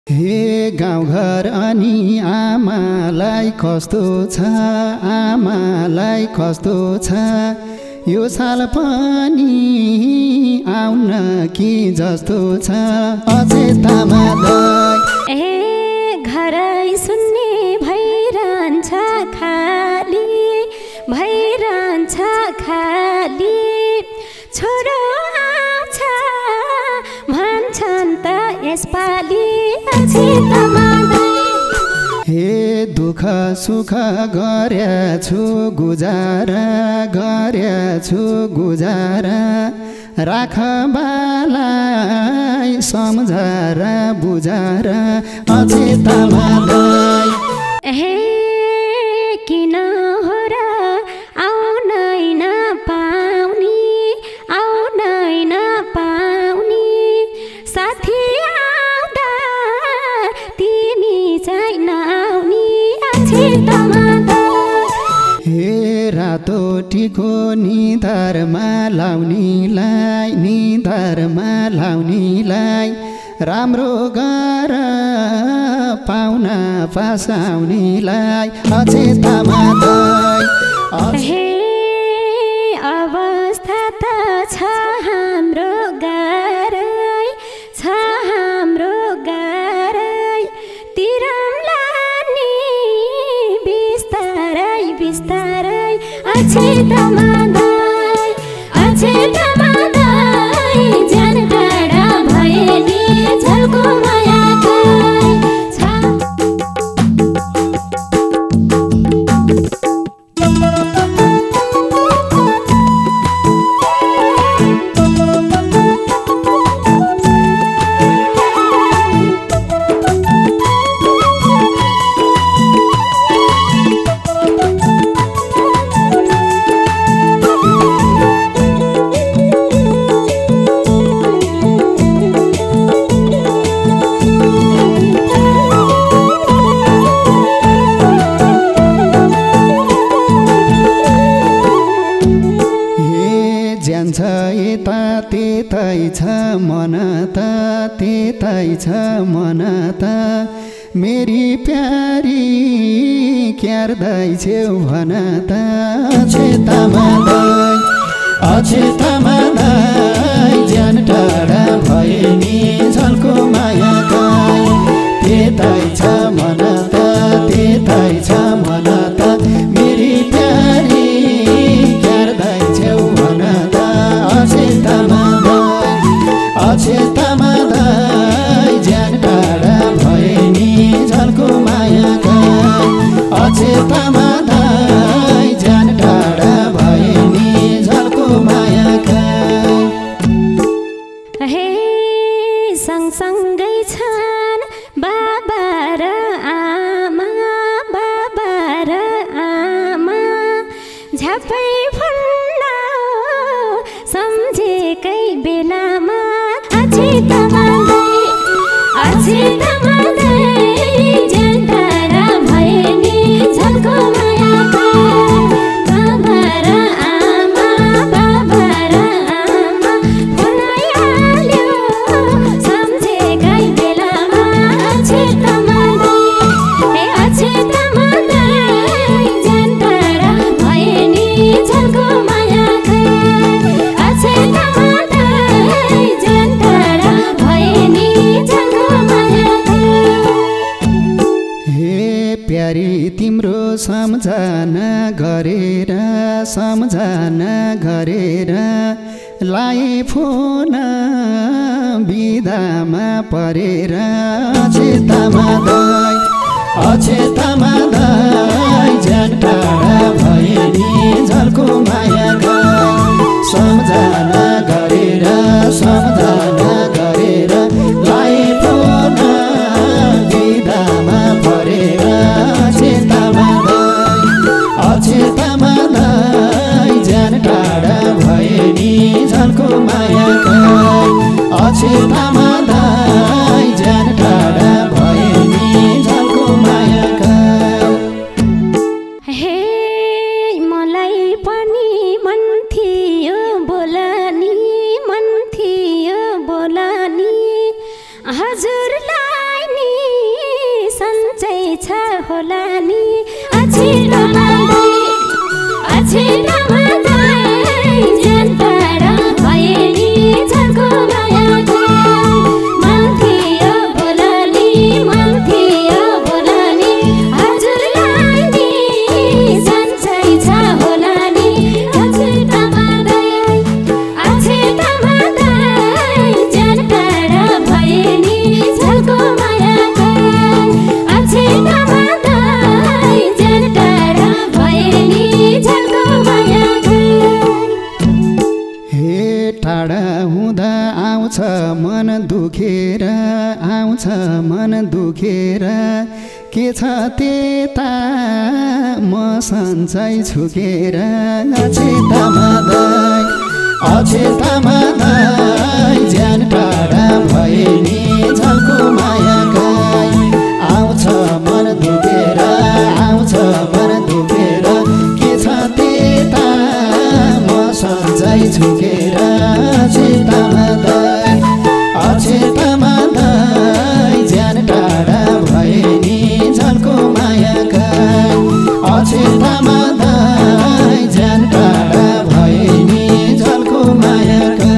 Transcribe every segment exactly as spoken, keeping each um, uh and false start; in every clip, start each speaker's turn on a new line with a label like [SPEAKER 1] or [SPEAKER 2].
[SPEAKER 1] हे गाउँघर अनि आमालाई कस्तो छ, आमालाई कस्तो छ, यो साल पनि आउन कि जस्तो छ अचेतामा दाइ।
[SPEAKER 2] ए घरै सुन्ने भइरहन्छ खाली, भइरहन्छ खाली, छोरो आउँछ भन्छन् त यसपालि अचेतामा दाइ।
[SPEAKER 1] हे दुःख सुख गरेछु गुजारा, गरेछु गुजारा, राख बालाई सम्झार बुझार अचेतामा दाइ।
[SPEAKER 2] हे किन हो र आउनै नपाउने, आउनै नपाउने, साथी आउँदा तिमी चाहिँ नआउने अचेतामा दाइ।
[SPEAKER 1] हे रातो टिको निधारमा लाउनीलाई, निधारमा लाउनीलाई, राम्रो गर पाउना पासाउनीलाई अचेतामा दाइ।
[SPEAKER 2] हे अवस्था त छ हाम्रो गारै, छ हाम्रो गारै, तिरौला नि बिस्तारै बिस्तारै अचेतामा दाइ, अचेतामा दाइ। ज्यान टाढा भए नि झल्को माया गाई छ।
[SPEAKER 1] जान्छ यता त्यतै छ मन त, त्यतै छ मन त, मेरी प्यारी क्यार्दै छेउ भन त अचेतामा दाइ, अचेतामा दाइ। ज्यान टाढा भए नि झल्को माया गाई, त्यतै छ मन त, त्यतै छ मन त, मेरी प्यारी क्यार्दै छेउ भन त अचेतामा दाइ, अचेतामा दाइ। ज्यान टाढा भए नि झल्को माया गाई, अचेतामा दाइ। ज्यान टाढा भए नि झल्को माया गाई।
[SPEAKER 2] हे सँगसँगै छन् बाबा र आमा, बाबा र आमा, झ्यापै फुल्न सम्झेकै बेलामा अचेतामा दाइ, अचेतामा दाइ। ज्यान टाढा भए नि झल्को माया गाई, बाबा र आमा, बाबा र आमा, फुलाइहाल्यो सम्झेकै बेलामा अचेतामा दाइ। हे अचेतामा दाइ। ज्यान टाढा भए नि झल्को माया गाई, अचेतामा दाइ। ज्यान टाढा भए नि झल्को माया गाई।
[SPEAKER 1] हे प्यारी तिम्रो सम्झना गरेर, सम्झना गरेर लाए फोन बिदामा परेर अचेतामा दाइ, अचेतामा दाइ। ज्यान टाढा भए नि झल्को माया गाई, सम्झना गरेर, सम्झना गरेर लाए फोन बिदामा परेर अचेतामा दाइ, अचेतामा दाइ। ज्यान टाढा भए नि झल्को माया गाई, अचेतामा दाइ। ज्यान टाढा भए नि झल्को माया गाई।
[SPEAKER 2] हे मलाई पनि मन थियो बोलनी, मन थियो होला नि अछितामा दाइ अछितामा दाइ ज्यान टाढा भए नि झल्को मायाको मन थियो बोलानी मन थियो बोलानी हजुरलाई नि सन्चै छ होला नि अछितामा दाइ अछितामा दाइ ज्यान टाढा भए नि झल्को मायाको अछितामा दाइ ज्यान टाढा भए नि झल्को मायाको।
[SPEAKER 1] हे टाढा हुँदा आउँछ मन दुखेर आउँछ मन दुखेर के छ त्यता म सन्चै छुकेर अछितामा दाइ अछितामा दाइ ज्यान टाढा भए नि झल्को मायाको आउँछ मन दुखेर आउँछ मन दुखेर के छ त्यता म सन्चै छुकेर अछितामा दाइ अछितामा दाइ ज्यान टाढा भए नि झल्को मायाको अछितामा दाइ ज्यान टाढा भए नि झल्को मायाको।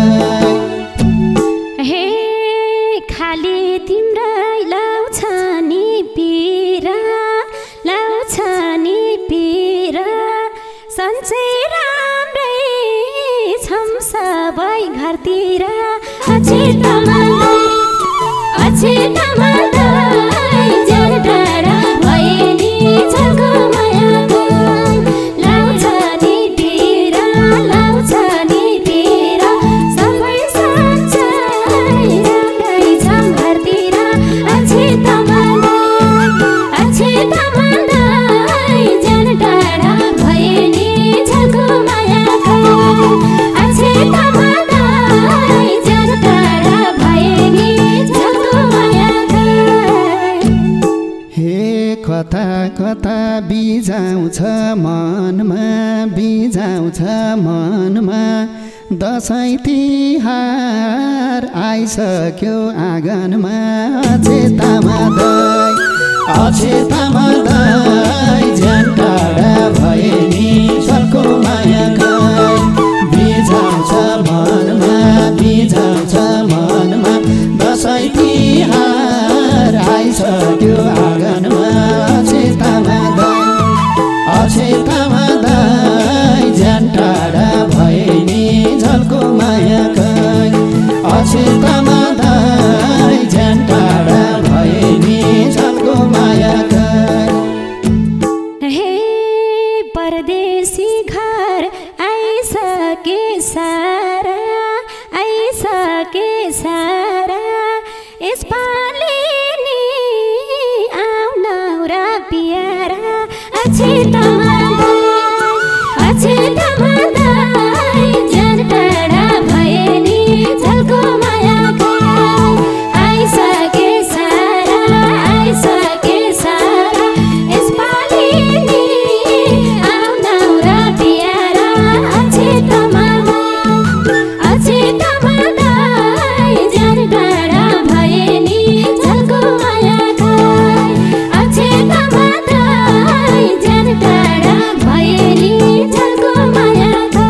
[SPEAKER 2] हे खाली तिम्रै लाउँछ नि पीरा लाउँछ नि पीरा सन्चै राम्रै छौँ सबै घरतिर अछितामा दाइ अछितामा दाइ ज्यान टाढा भए नि झल्को मायाको लाउँछ नि पीरा लाउँछ नि पीरा सबै सन्चै राम्रै छौँ घरतिर अछितामा दाइ अछितामा दाइ ज्यान टाढा भए नि झल्को मायाको अछितामा दाइ ज्यान टाढा भए नि झल्को मायाको।
[SPEAKER 1] हे कता कता बिजाउँछ मनमा बिजाउँछ मनमा दसैँ तिहार आइसक्यो आँगनमा अछितामा दाइ अछितामा दाइ ज्यान टाढा भए नि झल्को मायाको बिजाउँछ मनमा बिजाउँछ मनमा दसैँ तिहार आइसक्यो आँगनमा अछितामा दाइ अछितामा दाइ ज्यान टाढा भए नि झल्को मायाको अछितामा दाइ ज्यान टाढा भए नि झल्को मायाको।
[SPEAKER 2] हे परदेशी घर आइसके सारा आइसके सारा यसपालि नि आउन र प्यारा अछितामा दाइ अछितामा दाइ ज्यान टाढा भए नि झल्को मायाको आइसके सारा आइसके सारा यसपालि नि आउन र प्यारा अछितामा दाइ अछितामा दाइ ज्यान टाढा भए नि झल्को मायाको अछितामा दाइ ज्यान टाढा भए नि झल्को मायाको।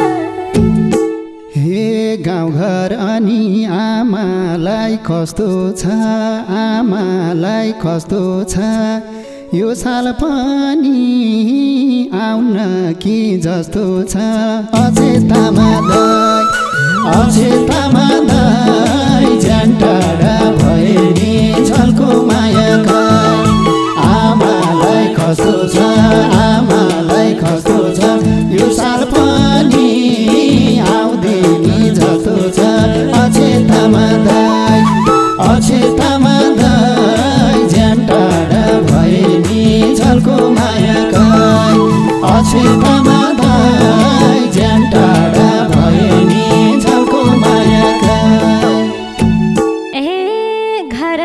[SPEAKER 1] हे गाउँघर अनि आमालाई कस्तो छ आमालाई कस्तो छ यो साल पनि आउन कि जस्तो छ अछितामा दाइ अछितामा दाइ ज्यान टाढा भए नि झल्को मायाको आमालाई कस्तो छ आमालाई कस्तो छ यो साल पनि आउँदिनी जस्तो छ अछितामा दाइ अछितामा दाइ ज्यान टाढा भए नि झल्को मायाको अछितामा दाइ ज्यान टाढा भए नि झल्को मायाको।
[SPEAKER 2] ए घर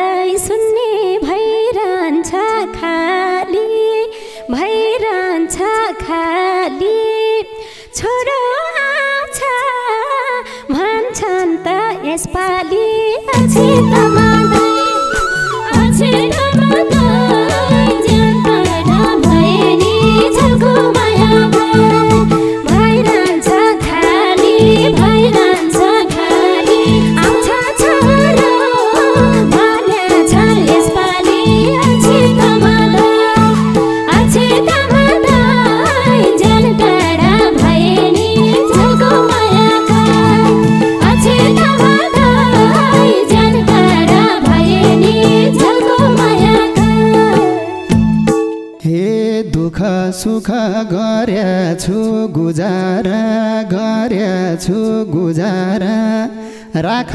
[SPEAKER 1] सुख गरेछु गुजारा गरेछु गुजारा राख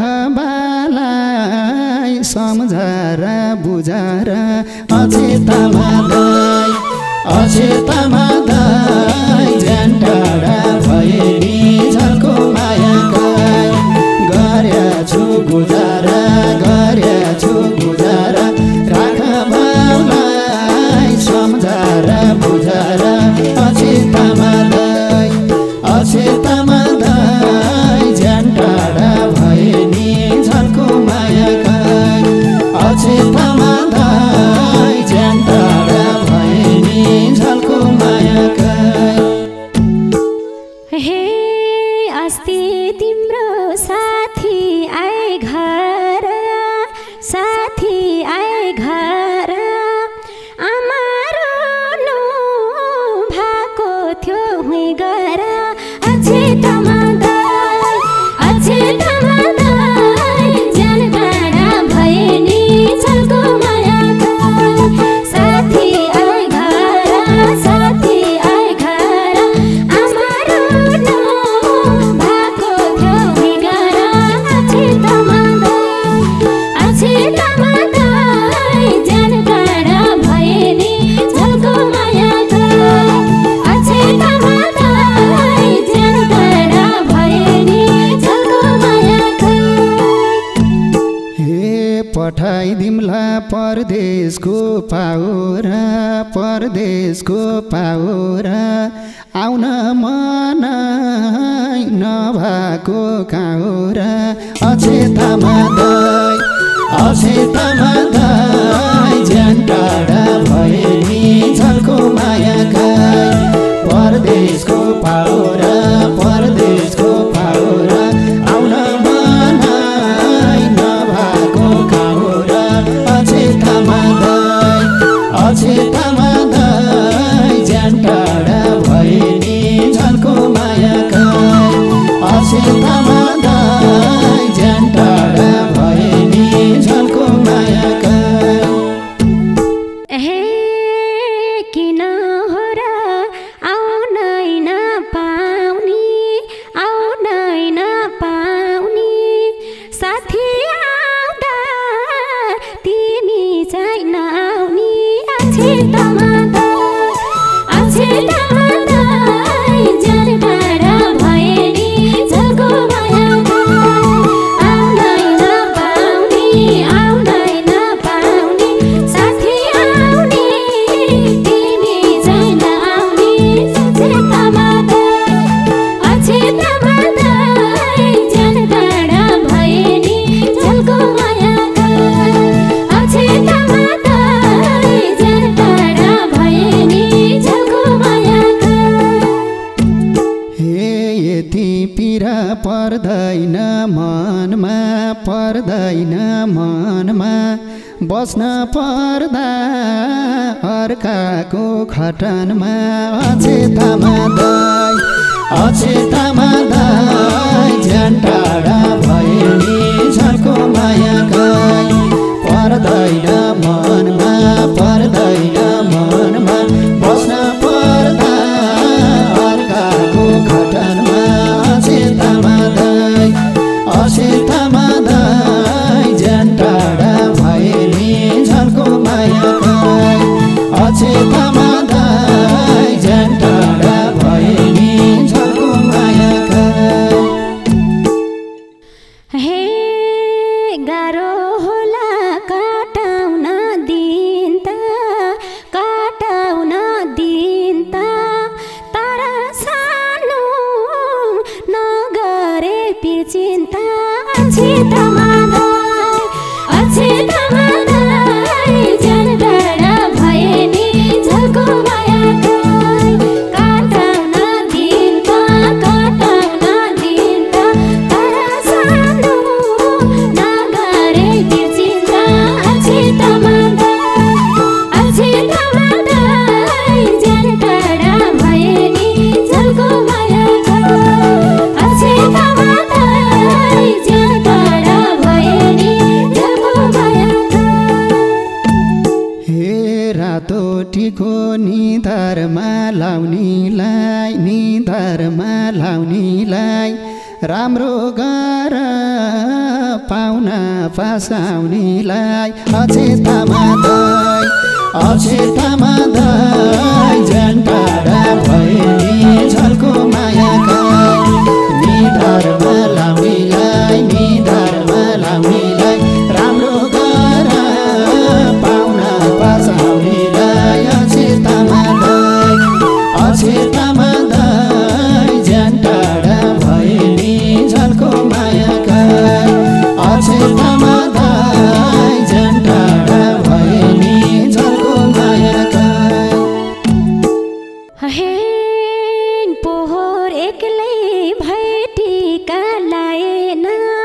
[SPEAKER 1] बालाई सम्झार बुझार अचेतमा दाइ अचेतमा दाइ ज्यान टाढा भए नि झल्को माया गाई गरेछु गुजारा गरेछु गुजारा राख बालाई सम्झार बुझार अचेतमा दाइ अचेतमा दाइ ज्यान टाढा भए नि झल्को माया गाई अचेतमा दाइ ज्यान टाढा भए नि झल्को माया गाई
[SPEAKER 2] हे अस्ति तिम्रो साथी आए घर साथी आए घर आमा रोनु भएको थियो हुँ गर अचेतमा दाइ अचेतमा दाइ ज्यान टाढा भए नि झल्को माया गाई साथी आए घर साथी आए घर आमा रोनु भएको थियो हुँ गर अचेतमा दाइ अचेतमा दाइ ज्यान टाढा भए नि झल्को माया गाई अचेतमा दाइ ज्यान टाढा भए नि झल्को माया गाई
[SPEAKER 1] हे पठाइदिउँला परदेशको पाउरा परदेशको पाउरा आउन मन नभएको काउरा अचेतमा दाइ अचेतमा दाइ ज्यान टाढा भए नि झल्को माया गाई परदेशको पाउरा परदेशको पाउरा आउन मन नभएको काउरा अचेतमा दाइ अचेतमा दाइ ज्यान टाढा भए नि झल्को माया गाई अचेतमा दाइ ज्यान टाढा भए नि झल्को माया गाई
[SPEAKER 2] हे किन हो र आउनै नपाउने आउनै नपाउने साथी आउँदा तिमी चाहिँ नआउने अचेतमा दाइ अचेतमा दाइ ज्यान टाढा भए नि झल्को माया गाई आउनै नपाउने आउनै नपाउने साथी आउने तिमी चाहिँ नआउने अचेतमा दाइ अचेतमा दाइ ज्यान टाढा भए नि झल्को माया गाई अचेतमा दाइ ज्यान टाढा भए नि झल्को माया गाई
[SPEAKER 1] हे यति पीडा पर्दैन मनमा पर्दैन मनमा बस्न पर्दा अर्काको खटनमा अचेतमा दाइ अचेतमा दाइ ज्यान टाढा भए नि झल्को माया गाई पर्दैन मनमा पर्दैन मनमा बस्न पर्दा अर्काको खटनमा अचेतमा दाइ अचेतमा दाइ ज्यान टाढा भए नि झल्को माया गाई अचेतमा दाइ ज्यान टाढा भए नि झल्को माया गाई
[SPEAKER 2] हे गाह्रो होला काटाउन दिन त काटाउन दिन त तर सानो नगरे पिर चिन्ता अचेतमा दाइ अचेतमा दाइ ज्यान टाढा
[SPEAKER 1] हातोटीको निधारमा लाउनीलाई निधारमा लाउनीलाई राम्रो गर पाउना पासाउनीलाई अचेतामा दाइ अचेतामा दाइ झन्टाडा भयो नि झल्को मायाका निधारमा लाउनीलाई निधारमा लाउनीलाई राम्रो गर पाउना पासाउनीलाई अचेतामा दाइ अचेतामा दाइ झन्टाडा भयो नि झल्को मायाका अचेतामा दाइ झन्टाडा भयो नि झल्को मायाका
[SPEAKER 2] हेन पोहोर एक्लै भैटिका लाएन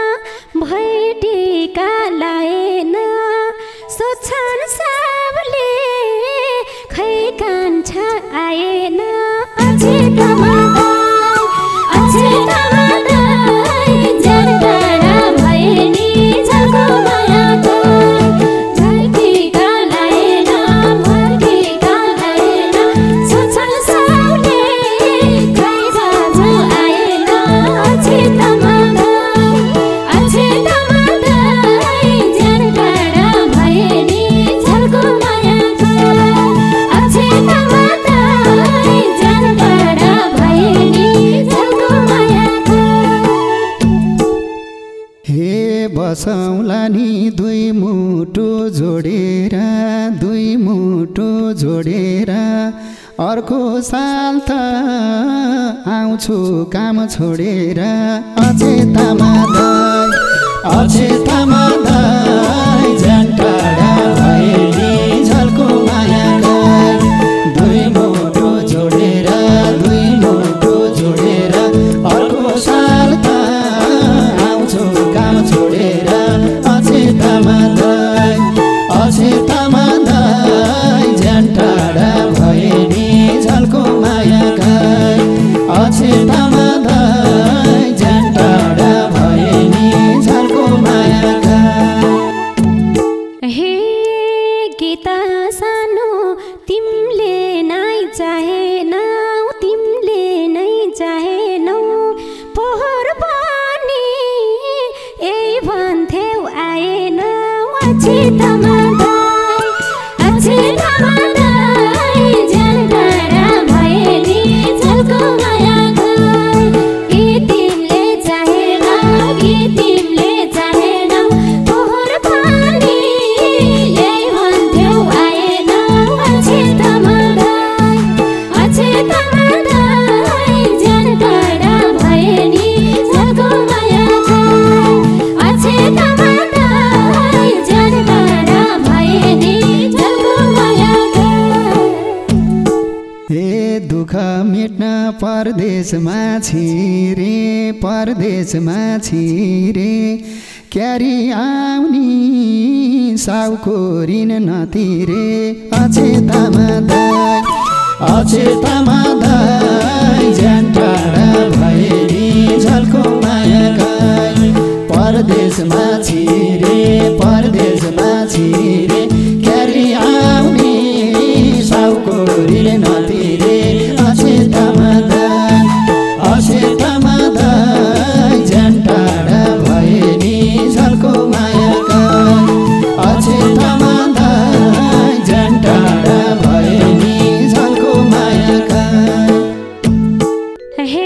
[SPEAKER 2] भैटिका लाएन सोच्छन् सबले खै कान्छ आएन अचेतामा दाइ अचेतामा दाइ झन्टाडा भए नि झल्को मायाका भैटिका लाएन भैटिका लाएन सोच्छन् सबले खै कान्छ आएन अचेतामा दाइ अचेतामा दाइ झन्टाडा भए नि झल्को मायाका अचेतामा दाइ झन्टाडा भए नि झल्को मायाका
[SPEAKER 1] हे बसौँला नि दुई मुटु जोडेर दुई मुटु जोडेर अर्को साल त आउँछु काम छोडेर अचेतामा दाइ अचेतामा दाइ झन्टाडा भए नि झल्को मायाका दुई मुटु जोडेर दुई मुटु जोडेर अर्को साल त आउँछु काम छोडेर अचेतामा दाइ अचेतामा दाइ झन्टाडा भए नि झल्को मायाका अचेतामा दाइ झन्टाडा भए नि झल्को मायाका
[SPEAKER 2] हे गीता सानो तिमीले नै चाहेनौ तिमीले नै चाहेनौ पोहोर पनि यही भन्थ्यौ आएनौ अचेतामा दाइ अचेतामा दाइ झन्टाडा भए नि झल्को मायाका कि तिमीले चाहेनौ कि तिमीले चाहेनौ पोहोर पनि यही भन्थ्यौ आएनौ अचेतामा दाइ अचेतामा दाइ झन्टाडा भए नि झल्को मायाका अचेतामा दाइ झन्टाडा भए नि झल्को मायाका
[SPEAKER 1] हे दुःख मेट्न परदेशमा छिरे परदेशमा छिरे क्यारी आउनी साउको ऋण नतिरे अचेतामा दाइ अचेतामा दाइ झन्टाडा भए नि झल्को मायाका परदेशमा छिरे परदेशमा छिरे क्यारी आउनी साउको ऋण नतिरे अचेतामा दाइ अचेतामा दाइ झन्टाडा भए नि झल्को मायाका अचेतामा दाइ झन्टाडा भए नि झल्को मायाका
[SPEAKER 2] हे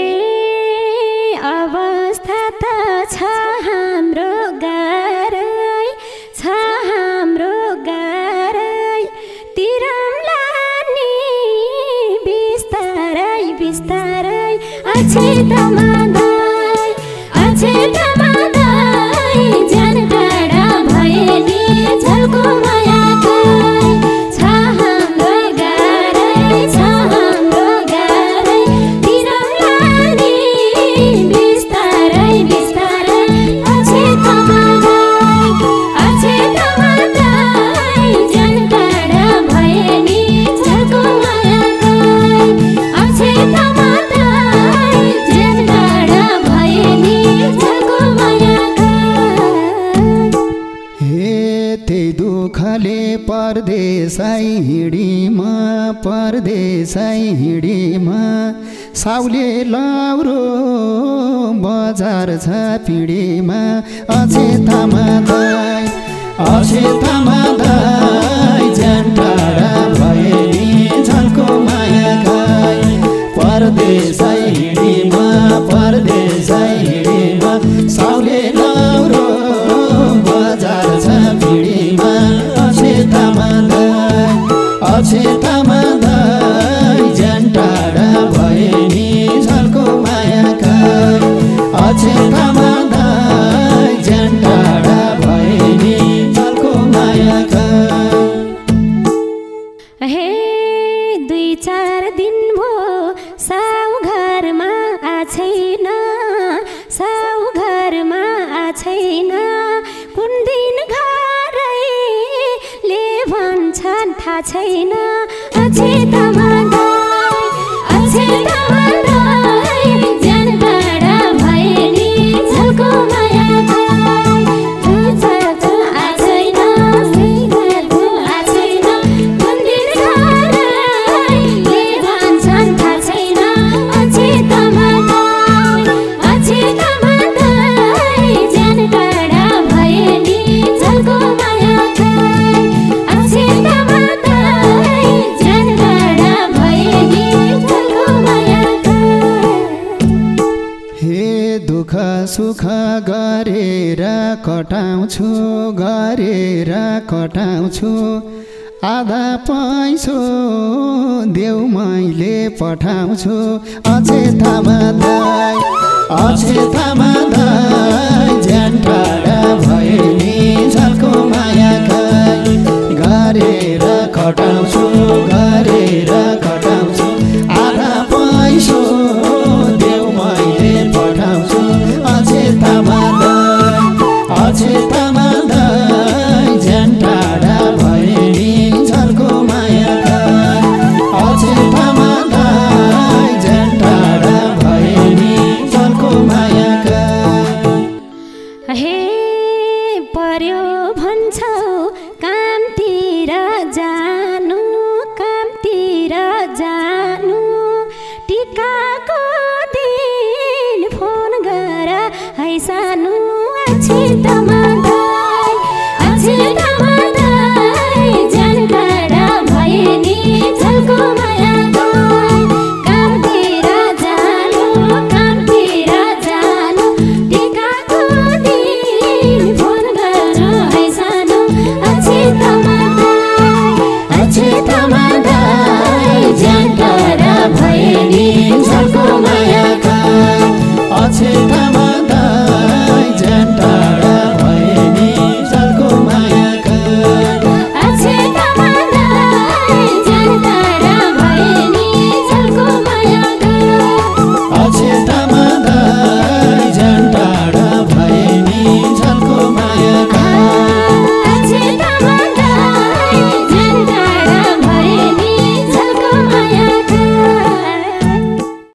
[SPEAKER 2] अवस्था त छ हाम्रो गारै छ हाम्रो गारै तिरौला नि बिस्तारै बिस्तारै अचेतामा दाइ अचेतामा दाइ झन्टाडा भए नि झल्को मायाका छ हाम्रो गारै छ हाम्रो गारै तिरौला नि बिस्तारै बिस्तारै अचेतामा दाइ अचेतामा दाइ झन्टाडा भए नि झल्को मायाका अचेतामा दाइ झन्टाडा भए नि झल्को मायाका
[SPEAKER 1] हे त्यही दुःखले परदेशै हिँडीमा परदेशै हिँडीमा साउले लौरो बजार छ पिँढीमा अछेतामा दाइ अछेतामा दाइ ज्यान टाढा भए नि झल्को माया खाइ परदेशै हिँडीमा परदेशै हिँडीमा साउले लौरो बजार छ पिँढीमा अछेतामा दाइ अछेतामा दाइ ज्यान टाढा भए नि झल्को माया खाइ अछेतामा दाइ ज्यान टाढा भए नि झल्को माया खाइ।
[SPEAKER 2] हे दुई चार दिन भो साउ घरमा आछैन साउ घरमा आछैन कुन दिन घरैले भन्छन् थाहा छैन अछेतामा दाइ अछेतामा दाइ ज्यान टाढा भए नि झल्को माया खाइ दुई चार दिन आछैन घरको आछैन कुन दिन घरैले भन्छन् थाहा छैन अछेतामा दाइ अछेतामा दाइ ज्यान टाढा भए नि झल्को माया खाइ अछेतामा दाइ ज्यान टाढा भए नि झल्को माया खाइ।
[SPEAKER 1] हे दुःख सुख गरेर कटाउँछु गरेर कटाउँछु आधा पैसो देऊ मैले पठाउँछु अछेतामा दाइ अछेतामा दाइ ज्यान टाढा भए नि झल्को माया खाइ गरेर